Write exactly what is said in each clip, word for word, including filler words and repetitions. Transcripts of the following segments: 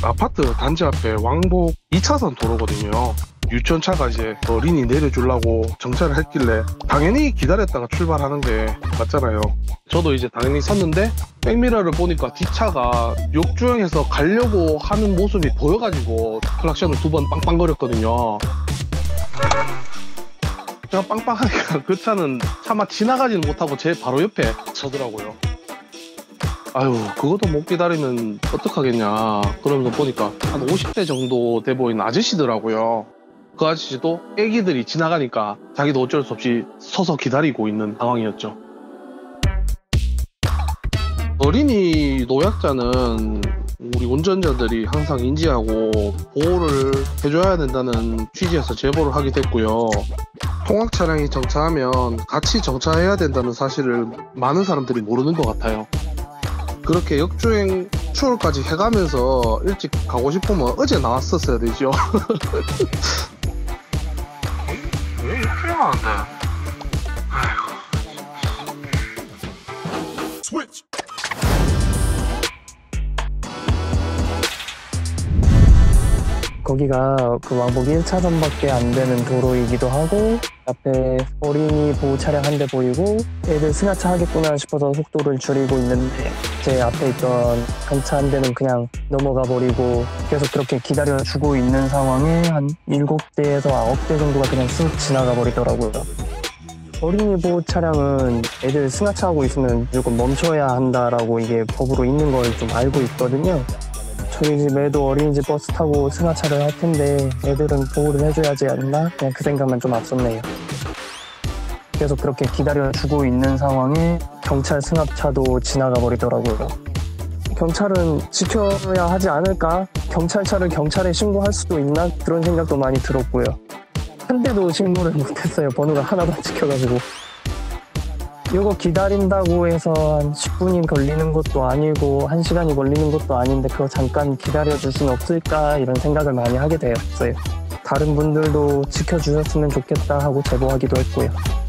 아파트 단지 앞에 왕복 이 차선 도로거든요. 유천차가 이제 어린이 내려주려고 정차를 했길래 당연히 기다렸다가 출발하는 게 맞잖아요. 저도 이제 당연히 섰는데 백미러를 보니까 뒷차가 역주행해서 가려고 하는 모습이 보여가지고 클락션을 두 번 빵빵거렸거든요. 제가 빵빵하니까 그 차는 차마 지나가지는 못하고 제 바로 옆에 서더라고요. 아유, 그것도 못 기다리면 어떡하겠냐. 그러면서 보니까 한 오십 대 정도 돼 보이는 아저씨더라고요. 그 아저씨도 애기들이 지나가니까 자기도 어쩔 수 없이 서서 기다리고 있는 상황이었죠. 어린이 노약자는 우리 운전자들이 항상 인지하고 보호를 해줘야 된다는 취지에서 제보를 하게 됐고요. 통학 차량이 정차하면 같이 정차해야 된다는 사실을 많은 사람들이 모르는 것 같아요. 그렇게 역주행 추월까지 해가면서 일찍 가고 싶으면 어제 나왔었어야 되죠. 왜 이렇게 많은데? 아이고. 스위치. 거기가 그 왕복 일 차선밖에 안 되는 도로이기도 하고 앞에 어린이 보호 차량 한 대 보이고 애들 승하차 하겠구나 싶어서 속도를 줄이고 있는데 제 앞에 있던 경차 한 대는 그냥 넘어가 버리고 계속 그렇게 기다려주고 있는 상황에 한 일곱 대에서 아홉 대 정도가 그냥 쓱 지나가 버리더라고요. 어린이 보호 차량은 애들 승하차하고 있으면 무조건 멈춰야 한다라고 이게 법으로 있는 걸 좀 알고 있거든요. 저희 집 애도 어린이집 버스 타고 승하차를 할 텐데 애들은 보호를 해줘야지 않나? 그냥 그 생각만 좀 앞섰네요. 계속 그렇게 기다려주고 있는 상황에 경찰 승합차도 지나가 버리더라고요. 경찰은 지켜야 하지 않을까? 경찰차를 경찰에 신고할 수도 있나? 그런 생각도 많이 들었고요. 한 대도 신고를 못했어요. 번호가 하나도 안 찍혀가지고. 이거 기다린다고 해서 한 십 분이 걸리는 것도 아니고 한 시간이 걸리는 것도 아닌데 그거 잠깐 기다려줄 수는 없을까 이런 생각을 많이 하게 되었어요. 다른 분들도 지켜주셨으면 좋겠다 하고 제보하기도 했고요.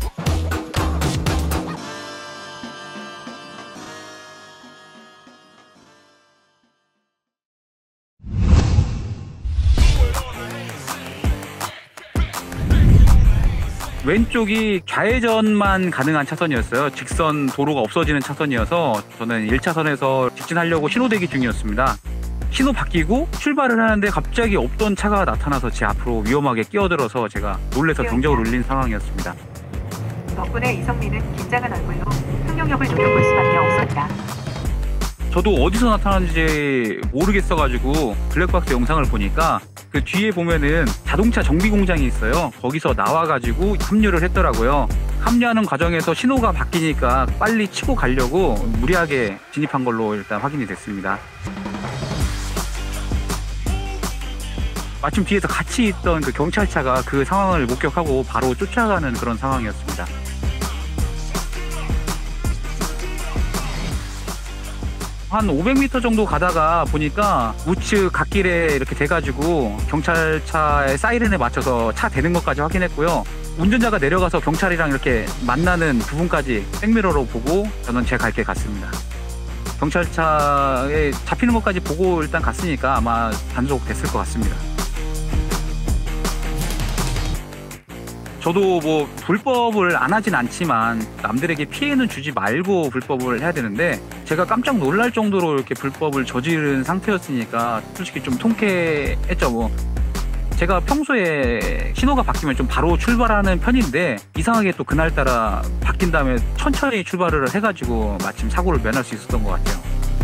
왼쪽이 좌회전만 가능한 차선이었어요. 직선 도로가 없어지는 차선이어서 저는 일 차선에서 직진하려고 신호 대기 중이었습니다. 신호 바뀌고 출발을 하는데 갑자기 없던 차가 나타나서 제 앞으로 위험하게 끼어들어서 제가 놀라서 경적을 울린 상황이었습니다. 덕분에 이성민은 긴장한 얼굴로 흥룡역을 노려볼 수밖에 없었다. 저도 어디서 나타났는지 모르겠어가지고 블랙박스 영상을 보니까 그 뒤에 보면은 자동차 정비 공장이 있어요. 거기서 나와가지고 합류를 했더라고요. 합류하는 과정에서 신호가 바뀌니까 빨리 치고 가려고 무리하게 진입한 걸로 일단 확인이 됐습니다. 마침 뒤에서 같이 있던 그 경찰차가 그 상황을 목격하고 바로 쫓아가는 그런 상황이었습니다. 한 오백 미터 정도 가다가 보니까 우측 갓길에 이렇게 돼가지고 경찰차의 사이렌에 맞춰서 차 대는 것까지 확인했고요. 운전자가 내려가서 경찰이랑 이렇게 만나는 부분까지 백미러로 보고 저는 제 갈 길 갔습니다. 경찰차에 잡히는 것까지 보고 일단 갔으니까 아마 단속됐을 것 같습니다. 저도 뭐 불법을 안 하진 않지만 남들에게 피해는 주지 말고 불법을 해야 되는데 제가 깜짝 놀랄 정도로 이렇게 불법을 저지른 상태였으니까 솔직히 좀 통쾌했죠. 뭐 제가 평소에 신호가 바뀌면 좀 바로 출발하는 편인데 이상하게 또 그날따라 바뀐 다음에 천천히 출발을 해가지고 마침 사고를 면할 수 있었던 것 같아요.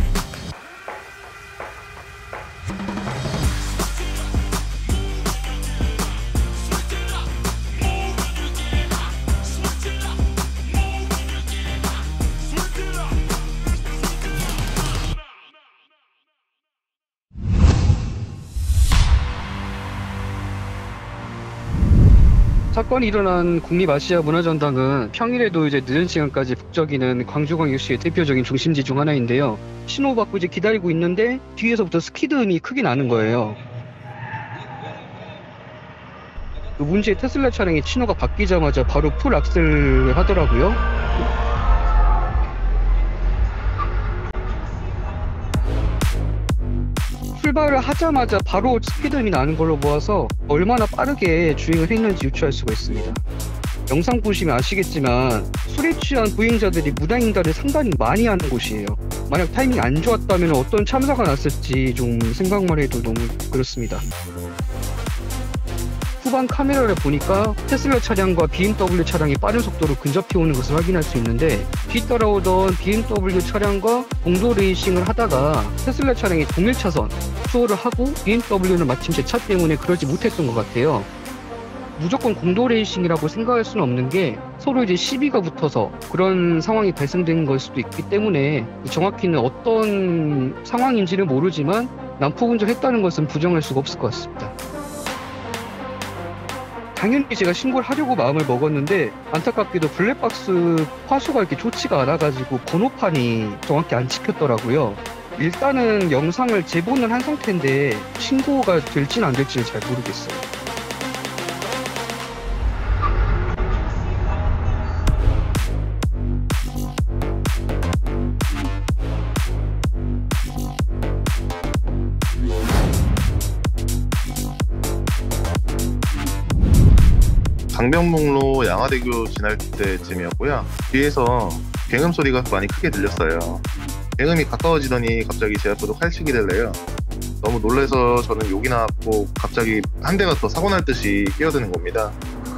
사건이 일어난 국립아시아 문화전당은 평일에도 이제 늦은 시간까지 북적이는 광주광역시의 대표적인 중심지 중 하나인데요. 신호 받고 이제 기다리고 있는데 뒤에서부터 스키드음이 크게 나는 거예요. 그 문제의 테슬라 차량이 신호가 바뀌자마자 바로 풀 악셀을 하더라고요. 출발을 하자마자 바로 스피드이 나는 걸로 보아서 얼마나 빠르게 주행을 했는지 유추할 수가 있습니다. 영상 보시면 아시겠지만 술에 취한 보행자들이 무단횡단을 상당히 많이 하는 곳이에요. 만약 타이밍이 안 좋았다면 어떤 참사가 났을지 좀 생각만 해도 너무 그렇습니다. 후방 카메라를 보니까 테슬라 차량과 비엠더블유 차량이 빠른 속도로 근접해 오는 것을 확인할 수 있는데, 뒤따라오던 비엠더블유 차량과 공도 레이싱을 하다가 테슬라 차량이 동일 차선 수호를 하고 비엠더블유는 마침 제 차 때문에 그러지 못했던 것 같아요. 무조건 공도 레이싱이라고 생각할 수는 없는 게 서로 이제 시비가 붙어서 그런 상황이 발생된 걸 수도 있기 때문에 정확히는 어떤 상황인지는 모르지만 난폭운전했다는 것은 부정할 수가 없을 것 같습니다. 당연히 제가 신고를 하려고 마음을 먹었는데 안타깝게도 블랙박스 화수가 이렇게 좋지가 않아가지고 번호판이 정확히 안 찍혔더라고요. 일단은 영상을 제보는 한 상태인데 신고가 될지는 안 될지는 잘 모르겠어요. 강변북로 양화대교 지날 때쯤이었고요. 뒤에서 굉음 소리가 많이 크게 들렸어요. 굉음이 가까워지더니 갑자기 제 앞으로 칼치기 될래요. 너무 놀라서 저는 욕이 나왔고 갑자기 한 대가 더 사고 날 듯이 끼어드는 겁니다.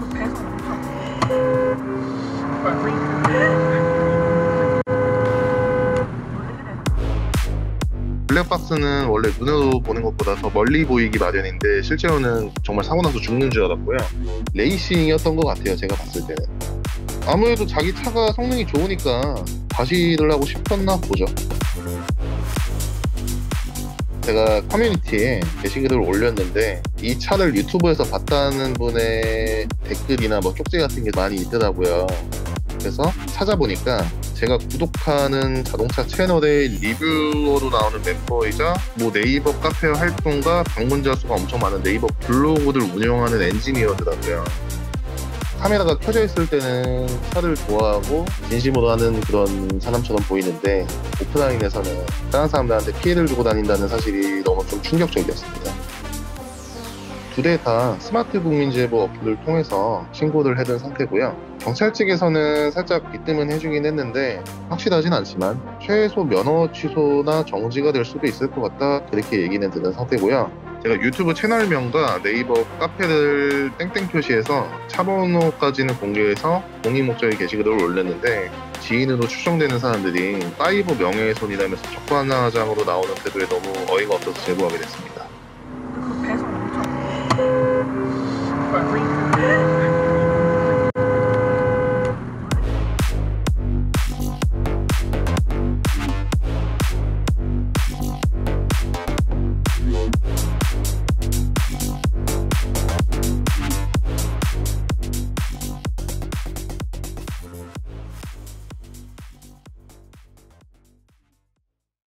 블랙박스는 원래 눈으로 보는 것보다 더 멀리 보이기 마련인데 실제로는 정말 사고 나서 죽는 줄 알았고요. 레이싱이었던 것 같아요, 제가 봤을 때는. 아무래도 자기 차가 성능이 좋으니까 과시를 하고 싶었나 보죠. 제가 커뮤니티에 게시글을 올렸는데 이 차를 유튜브에서 봤다는 분의 댓글이나 뭐 쪽지 같은 게 많이 있더라고요. 그래서 찾아보니까 제가 구독하는 자동차 채널의 리뷰어로 나오는 멤버이자 뭐 네이버 카페 활동가 방문자 수가 엄청 많은 네이버 블로그를 운영하는 엔지니어더라고요. 카메라가 켜져 있을 때는 차를 좋아하고 진심으로 하는 그런 사람처럼 보이는데 오프라인에서는 다른 사람들한테 피해를 주고 다닌다는 사실이 너무 좀 충격적이었습니다. 두 대 다 스마트 국민제보 어플을 통해서 신고를 해둔 상태고요. 경찰 측에서는 살짝 비뜸은 해주긴 했는데 확실하진 않지만 최소 면허 취소나 정지가 될 수도 있을 것 같다, 그렇게 얘기는 들은 상태고요. 제가 유튜브 채널명과 네이버 카페를 땡땡 표시해서 차번호까지는 공개해서 공익 목적의 게시글을 올렸는데 지인으로 추정되는 사람들이 사이버 명예훼손이라면서 적반하장으로 나오는 태도에 너무 어이가 없어서 제보하게 됐습니다. 그 배송 엄청